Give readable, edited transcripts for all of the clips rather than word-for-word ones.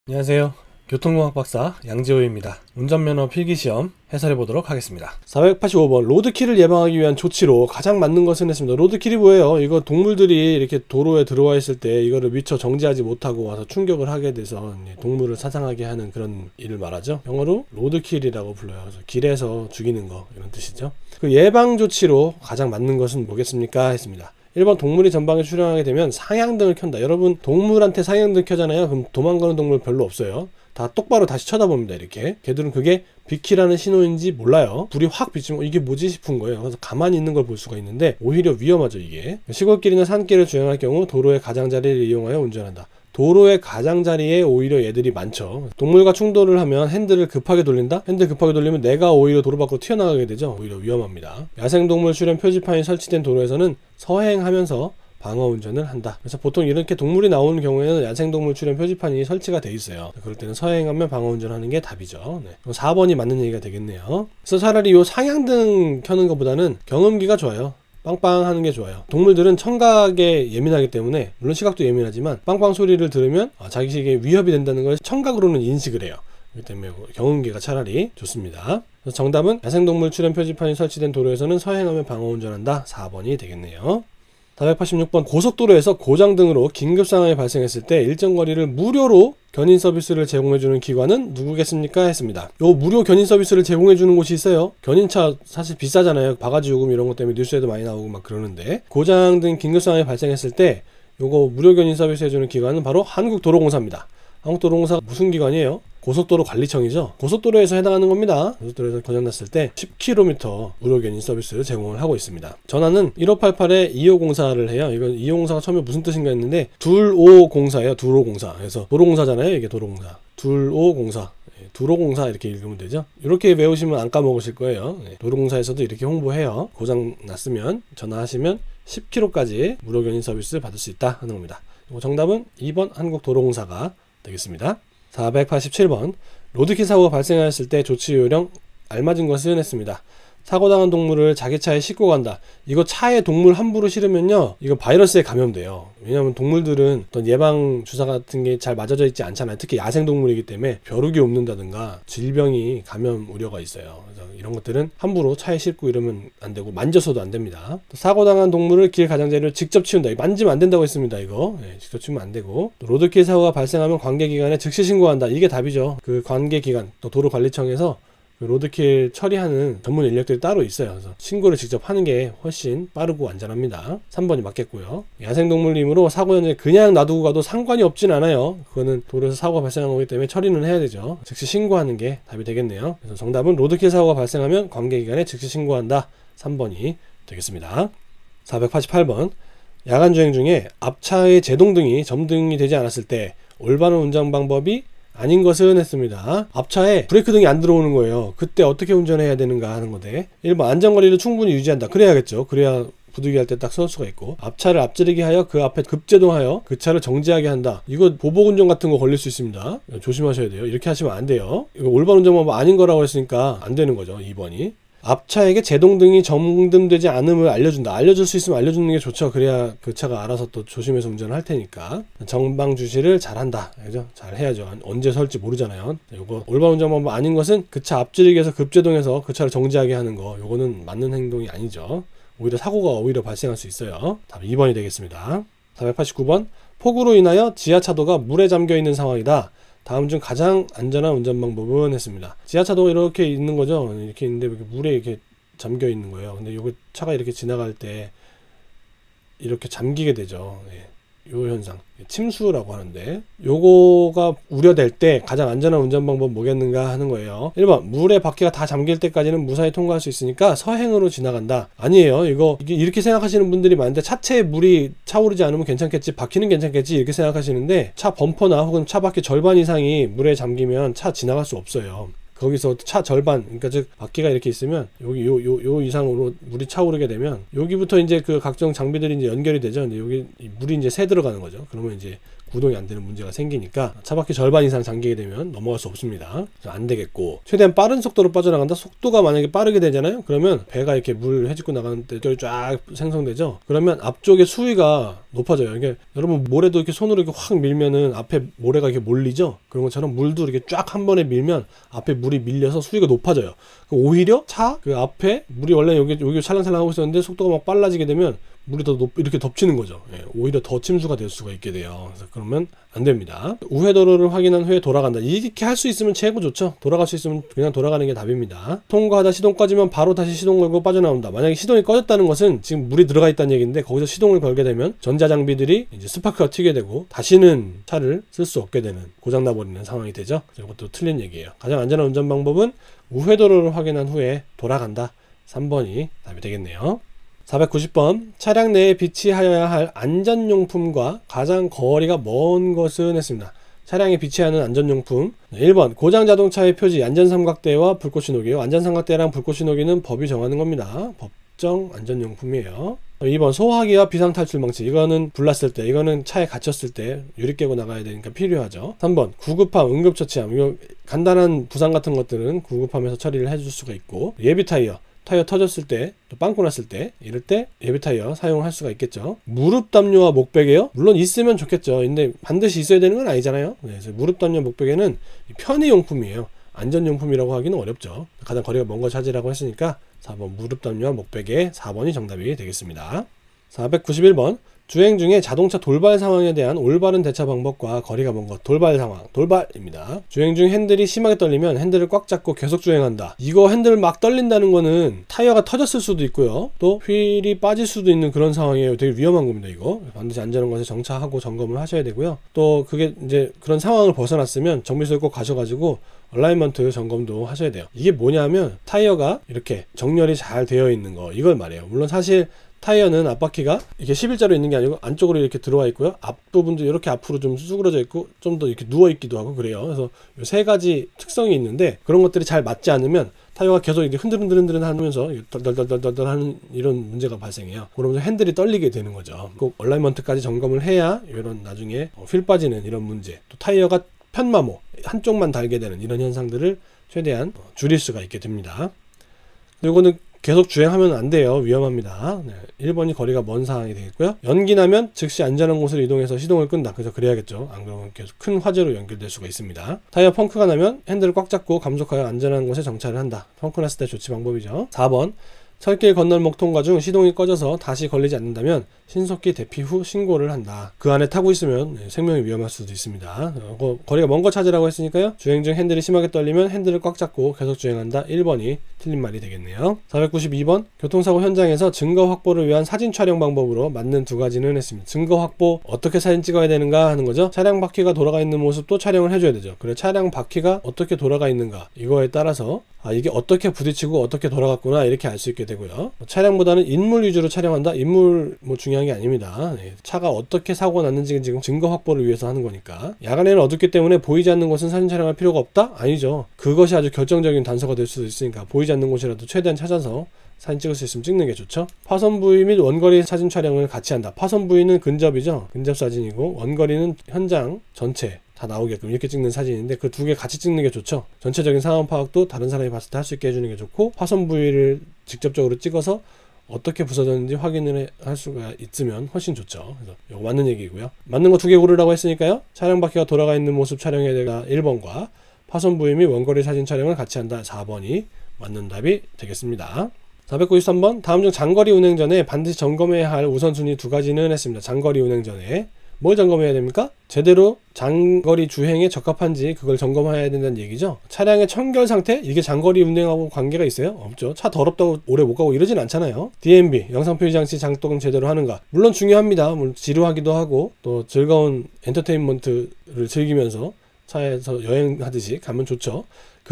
안녕하세요. 교통공학 박사 양지호입니다. 운전면허 필기시험 해설해보도록 하겠습니다. 485번 로드킬을 예방하기 위한 조치로 가장 맞는 것은 했습니다. 로드킬이 뭐예요? 이거 동물들이 이렇게 도로에 들어와 있을 때 이거를 미처 정지하지 못하고 와서 충격을 하게 돼서 동물을 사상하게 하는 그런 일을 말하죠. 영어로 로드킬이라고 불러요. 그래서 길에서 죽이는 거 이런 뜻이죠. 그 예방 조치로 가장 맞는 것은 뭐겠습니까? 했습니다. 1번 동물이 전방에 출현하게 되면 상향등을 켠다. 여러분 동물한테 상향등 켜잖아요. 그럼 도망가는 동물 별로 없어요. 다 똑바로 다시 쳐다봅니다. 이렇게 걔들은 그게 비키라는 신호인지 몰라요. 불이 확 비치면 이게 뭐지 싶은 거예요. 그래서 가만히 있는 걸 볼 수가 있는데 오히려 위험하죠. 이게 시골길이나 산길을 주행할 경우 도로의 가장자리를 이용하여 운전한다. 도로의 가장자리에 오히려 얘들이 많죠. 동물과 충돌을 하면 핸들을 급하게 돌린다? 핸들 급하게 돌리면 내가 오히려 도로 밖으로 튀어나가게 되죠. 오히려 위험합니다. 야생동물 출현 표지판이 설치된 도로에서는 서행하면서 방어운전을 한다. 그래서 보통 이렇게 동물이 나오는 경우에는 야생동물 출현 표지판이 설치가 돼 있어요. 그럴 때는 서행하면 방어운전하는 게 답이죠. 4번이 맞는 얘기가 되겠네요. 그래서 차라리 이 상향등 켜는 것보다는 경음기가 좋아요. 빵빵 하는 게 좋아요. 동물들은 청각에 예민하기 때문에 물론 시각도 예민하지만 빵빵 소리를 들으면 자기에게 위협이 된다는 걸 청각으로는 인식을 해요. 그렇기 때문에 경운기가 차라리 좋습니다. 그래서 정답은 야생동물 출현 표지판이 설치된 도로에서는 서행하면 방어운전한다. 4번이 되겠네요. 486번 고속도로에서 고장 등으로 긴급 상황이 발생했을 때 일정 거리를 무료로 견인 서비스를 제공해주는 기관은 누구겠습니까? 했습니다. 요 무료 견인 서비스를 제공해주는 곳이 있어요. 견인차 사실 비싸잖아요. 바가지 요금 이런 것 때문에 뉴스에도 많이 나오고 막 그러는데 고장 등 긴급 상황이 발생했을 때 요거 무료 견인 서비스 해주는 기관은 바로 한국도로공사입니다. 한국도로공사가 무슨 기관이에요? 고속도로 관리청이죠. 고속도로에서 해당하는 겁니다. 고속도로에서 고장났을 때 10km 무료 견인 서비스를 제공을 하고 있습니다. 전화는 1588-2504를 해요. 이건 2504가 처음에 무슨 뜻인가 했는데 2504예요. 2504. 그래서 도로공사잖아요. 이게 도로공사. 2504. 도로공사 이렇게 읽으면 되죠. 이렇게 외우시면 안 까먹으실 거예요. 도로공사에서도 이렇게 홍보해요. 고장 났으면 전화하시면 10km까지 무료 견인 서비스 받을 수 있다 하는 겁니다. 정답은 2번 한국도로공사가 되겠습니다. 487번 로드킬 사고가 발생하였을 때 조치 요령 알맞은 것은 했습니다. 사고당한 동물을 자기 차에 싣고 간다. 이거 차에 동물 함부로 실으면요 이거 바이러스에 감염돼요. 왜냐하면 동물들은 어떤 예방 주사 같은 게 잘 맞아져 있지 않잖아요. 특히 야생동물이기 때문에 벼룩이 옵는다든가 질병이 감염 우려가 있어요. 그래서 이런 것들은 함부로 차에 싣고 이러면 안 되고 만져서도 안 됩니다. 사고당한 동물을 길 가장자리로 직접 치운다. 만지면 안 된다고 했습니다. 이거 직접 치우면 안 되고 또 로드킬 사고가 발생하면 관계기관에 즉시 신고한다. 이게 답이죠. 그 관계기관 또 도로관리청에서 로드킬 처리하는 전문 인력들이 따로 있어요. 그래서 신고를 직접 하는 게 훨씬 빠르고 안전합니다. 3번이 맞겠고요. 야생동물이므로 사고 현장에 그냥 놔두고 가도 상관이 없진 않아요. 그거는 도로에서 사고가 발생한 거기 때문에 처리는 해야 되죠. 즉시 신고하는 게 답이 되겠네요. 그래서 정답은 로드킬 사고가 발생하면 관계기관에 즉시 신고한다. 3번이 되겠습니다. 488번 야간 주행 중에 앞차의 제동등이 점등이 되지 않았을 때 올바른 운전 방법이 아닌 것은 했습니다. 앞차에 브레이크등이 안 들어오는 거예요. 그때 어떻게 운전해야 되는가 하는 건데 1번 안전거리를 충분히 유지한다. 그래야겠죠. 그래야 부득이 할 때 딱 설 수가 있고 앞차를 앞지르게 하여 그 앞에 급제동하여 그 차를 정지하게 한다. 이거 보복운전 같은 거 걸릴 수 있습니다. 조심하셔야 돼요. 이렇게 하시면 안 돼요. 이거 올바른 운전 방법 아닌 거라고 했으니까 안 되는 거죠. 2번이 앞차에게 제동등이 점등되지 않음을 알려준다. 알려줄 수 있으면 알려주는 게 좋죠. 그래야 그 차가 알아서 또 조심해서 운전을 할 테니까 정방 주시를 잘한다. 그죠? 잘 해야죠. 언제 설지 모르잖아요. 요거 올바른 운전 방법 아닌 것은 그 차 앞지르기 해서 급제동해서 그 차를 정지하게 하는 거 요거는 맞는 행동이 아니죠. 오히려 사고가 오히려 발생할 수 있어요. 답 2번이 되겠습니다. 489번 폭우로 인하여 지하차도가 물에 잠겨 있는 상황이다. 다음 중 가장 안전한 운전 방법은 했습니다. 지하차도가 이렇게 있는 거죠. 이렇게 있는데 이렇게 물에 이렇게 잠겨 있는 거예요. 근데 요거 차가 이렇게 지나갈 때 이렇게 잠기게 되죠. 요 현상 침수라고 하는데 요거가 우려될 때 가장 안전한 운전 방법 뭐겠는가 하는 거예요. 1번 물에 바퀴가 다 잠길 때까지는 무사히 통과할 수 있으니까 서행으로 지나간다. 아니에요. 이게 이렇게 생각하시는 분들이 많은데 차체에 물이 차오르지 않으면 괜찮겠지, 바퀴는 괜찮겠지 이렇게 생각하시는데 차 범퍼나 혹은 차 바퀴 절반 이상이 물에 잠기면 차 지나갈 수 없어요. 거기서 차 절반, 그러니까 즉 바퀴가 이렇게 있으면 여기 요 이상으로 물이 차오르게 되면 여기부터 이제 그 각종 장비들이 이제 연결이 되죠. 근데 여기 물이 이제 새 들어가는 거죠. 그러면 이제 구동이 안 되는 문제가 생기니까 차바퀴 절반 이상 잠기게 되면 넘어갈 수 없습니다. 그래서 안 되겠고, 최대한 빠른 속도로 빠져나간다. 속도가 만약에 빠르게 되잖아요. 그러면 배가 이렇게 물 헤집고 나가는 때 쫙 생성되죠. 그러면 앞쪽에 수위가 높아져요. 이게 여러분 모래도 이렇게 손으로 이렇게 확 밀면은 앞에 모래가 이렇게 몰리죠. 그런 것처럼 물도 이렇게 쫙 한 번에 밀면 앞에 물이 밀려서 수위가 높아져요. 오히려 차 그 앞에 물이 원래 여기 찰랑찰랑 하고 있었는데 속도가 막 빨라지게 되면 물이 더 이렇게 덮치는 거죠. 예, 오히려 더 침수가 될 수가 있게 돼요. 그래서 그러면 안 됩니다. 우회도로를 확인한 후에 돌아간다. 이렇게 할 수 있으면 최고 좋죠. 돌아갈 수 있으면 그냥 돌아가는 게 답입니다. 통과하다 시동 꺼지면 바로 다시 시동 걸고 빠져나온다. 만약에 시동이 꺼졌다는 것은 지금 물이 들어가 있다는 얘기인데, 거기서 시동을 걸게 되면 전자장비들이 이제 스파크가 튀게 되고 다시는 차를 쓸 수 없게 되는, 고장나 버리는 상황이 되죠. 이것도 틀린 얘기예요. 가장 안전한 운전 방법은 우회도로를 확인한 후에 돌아간다. 3번이 답이 되겠네요. 490번, 차량 내에 비치하여야 할 안전용품과 가장 거리가 먼 것은 했습니다. 차량에 비치하는 안전용품. 1번, 고장 자동차의 표지 안전삼각대와 불꽃신호기요. 안전삼각대랑 불꽃신호기는 법이 정하는 겁니다. 법정 안전용품이에요. 2번, 소화기와 비상탈출망치. 이거는 불났을 때, 이거는 차에 갇혔을 때 유리 깨고 나가야 되니까 필요하죠. 3번, 구급함, 응급처치함. 이거 간단한 부상 같은 것들은 구급함에서 처리를 해줄 수가 있고, 예비타이어. 타이어 터졌을 때, 또 빵꾸 났을 때, 이럴 때 예비타이어 사용할 수가 있겠죠. 무릎 담요와 목베개요? 물론 있으면 좋겠죠. 근데 반드시 있어야 되는 건 아니잖아요. 그래서 무릎 담요, 목베개는 편의용품이에요. 안전용품이라고 하기는 어렵죠. 가장 거리가 먼 거 찾으라고 했으니까 4번 무릎 담요와 목베개, 4번이 정답이 되겠습니다. 491번, 주행 중에 자동차 돌발 상황에 대한 올바른 대처 방법과 거리가 먼 것. 돌발 상황, 돌발입니다. 주행 중 핸들이 심하게 떨리면 핸들을 꽉 잡고 계속 주행한다. 이거 핸들 막 떨린다는 거는 타이어가 터졌을 수도 있고요, 또 휠이 빠질 수도 있는 그런 상황이에요. 되게 위험한 겁니다. 이거 반드시 안전한 것에 정차하고 점검을 하셔야 되고요. 또 그게 이제 그런 상황을 벗어났으면 정비소에 꼭 가셔가지고 얼라이먼트 점검도 하셔야 돼요. 이게 뭐냐면 타이어가 이렇게 정렬이 잘 되어 있는 거, 이걸 말해요. 물론 사실 타이어는 앞바퀴가 이렇게 11자로 있는 게 아니고 안쪽으로 이렇게 들어와 있고요. 앞부분도 이렇게 앞으로 좀 수그러져 있고 좀 더 이렇게 누워 있기도 하고 그래요. 그래서 이 세 가지 특성이 있는데, 그런 것들이 잘 맞지 않으면 타이어가 계속 이렇게 흔들흔들 하면서 덜덜덜덜 하는 이런 문제가 발생해요. 그러면서 핸들이 떨리게 되는 거죠. 꼭 얼라이먼트까지 점검을 해야 이런 나중에 휠 빠지는 이런 문제, 또 타이어가 편마모, 한쪽만 달게 되는 이런 현상들을 최대한 줄일 수가 있게 됩니다. 이거는 계속 주행하면 안 돼요. 위험합니다. 1번이 거리가 먼 상황이 되겠고요. 연기 나면 즉시 안전한 곳으로 이동해서 시동을 끈다. 그래서 그래야겠죠. 안 그러면 계속 큰 화재로 연결될 수가 있습니다. 타이어 펑크가 나면 핸들을 꽉 잡고 감속하여 안전한 곳에 정차를 한다. 펑크 났을 때 조치 방법이죠. 4번, 철길 건널목 통과 중 시동이 꺼져서 다시 걸리지 않는다면 신속히 대피 후 신고를 한다. 그 안에 타고 있으면 생명이 위험할 수도 있습니다. 거리가 먼 거 찾으라고 했으니까요. 주행 중 핸들이 심하게 떨리면 핸들을 꽉 잡고 계속 주행한다. 1번이 틀린 말이 되겠네요. 492번, 교통사고 현장에서 증거 확보를 위한 사진 촬영 방법으로 맞는 두 가지는 했습니다. 증거 확보, 어떻게 사진 찍어야 되는가 하는 거죠. 차량 바퀴가 돌아가 있는 모습도 촬영을 해줘야 되죠. 그래, 차량 바퀴가 어떻게 돌아가 있는가, 이거에 따라서 이게 어떻게 부딪히고 어떻게 돌아갔구나, 이렇게 알 수 있게 되고요. 차량보다는 인물 위주로 촬영한다. 인물 중요한 게 아닙니다. 차가 어떻게 사고가 났는지 지금 증거 확보를 위해서 하는 거니까. 야간에는 어둡기 때문에 보이지 않는 곳은 사진 촬영할 필요가 없다? 아니죠. 그것이 아주 결정적인 단서가 될 수도 있으니까 보이지 않는 곳이라도 최대한 찾아서 사진 찍을 수 있으면 찍는 게 좋죠. 파손 부위 및 원거리 사진 촬영을 같이 한다. 파손 부위는 근접이죠. 근접 사진이고, 원거리는 현장 전체 다 나오게끔 이렇게 찍는 사진인데, 그 두 개 같이 찍는 게 좋죠. 전체적인 상황 파악도 다른 사람이 봤을 때 할 수 있게 해주는 게 좋고, 파손 부위를 직접적으로 찍어서 어떻게 부서졌는지 확인을 할 수가 있으면 훨씬 좋죠. 그래서 이거 맞는 얘기고요. 맞는 거 두 개 고르라고 했으니까요. 차량 바퀴가 돌아가 있는 모습 촬영해야 되다 1번과 파손 부위 및 원거리 사진 촬영을 같이 한다 4번이 맞는 답이 되겠습니다. 493번, 다음 중 장거리 운행 전에 반드시 점검해야 할 우선순위 두 가지는 했습니다. 장거리 운행 전에 뭘 점검해야 됩니까? 제대로 장거리 주행에 적합한지 그걸 점검해야 된다는 얘기죠. 차량의 청결 상태? 이게 장거리 운행하고 관계가 있어요? 없죠. 차 더럽다고 오래 못 가고 이러진 않잖아요. DMB, 영상 표시 장치 작동 제대로 하는가? 물론 중요합니다. 물론 지루하기도 하고 또 즐거운 엔터테인먼트를 즐기면서 차에서 여행하듯이 가면 좋죠.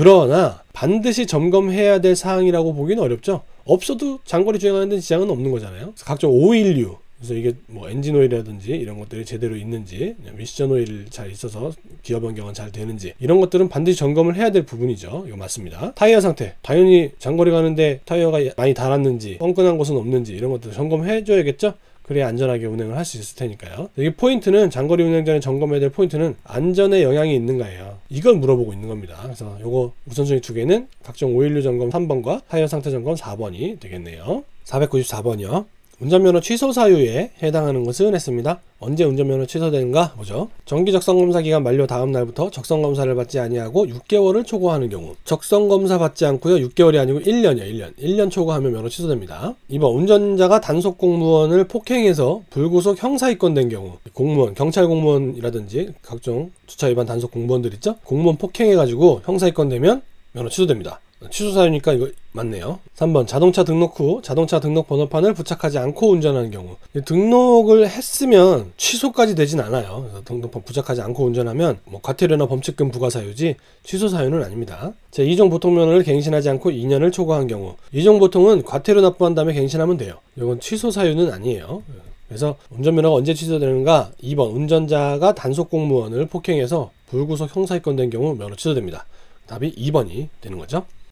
그러나 반드시 점검해야 될 사항이라고 보기는 어렵죠. 없어도 장거리 주행하는데 지장은 없는 거잖아요. 각종 오일류, 그래서 이게 뭐 엔진 오일이라든지 이런 것들이 제대로 있는지, 미션 오일 잘 있어서 기어 변경은 잘 되는지, 이런 것들은 반드시 점검을 해야 될 부분이죠. 이거 맞습니다. 타이어 상태, 당연히 장거리 가는데 타이어가 많이 닳았는지 뻥끈한 곳은 없는지 이런 것들 점검해 줘야겠죠. 그래야 안전하게 운행을 할 수 있을 테니까요. 여기 포인트는 장거리 운행 전에 점검해야 될 포인트는 안전에 영향이 있는가예요. 이걸 물어보고 있는 겁니다. 그래서 요거 우선순위 두 개는 각종 오일류 점검 3번과 타이어 상태 점검 4번이 되겠네요. 494번이요. 운전면허 취소 사유에 해당하는 것은 했습니다. 언제 운전면허 취소되는가 보죠. 정기 적성검사 기간 만료 다음 날부터 적성검사를 받지 아니하고 6개월을 초과하는 경우, 적성검사 받지 않고요 6개월이 아니고 1년이요. 1년 초과하면 면허 취소됩니다. 2번 운전자가 단속 공무원을 폭행해서 불구속 형사 입건된 경우, 공무원, 경찰 공무원이라든지 각종 주차 위반 단속 공무원들 있죠? 공무원 폭행해가지고 형사 입건되면 면허 취소됩니다. 취소 사유니까 이거 맞네요. 3번 자동차 등록 후 자동차 등록 번호판을 부착하지 않고 운전하는 경우, 등록을 했으면 취소까지 되진 않아요. 그래서 등록판 부착하지 않고 운전하면 뭐 과태료나 범칙금 부과 사유지 취소 사유는 아닙니다. 제 2종 보통면허를 갱신하지 않고 2년을 초과한 경우, 2종 보통은 과태료 납부한 다음에 갱신하면 돼요. 이건 취소 사유는 아니에요. 그래서 운전면허가 언제 취소되는가? 2번 운전자가 단속 공무원을 폭행해서 불구속 형사 입건된 경우 면허 취소됩니다. 답이 2번이 되는 거죠.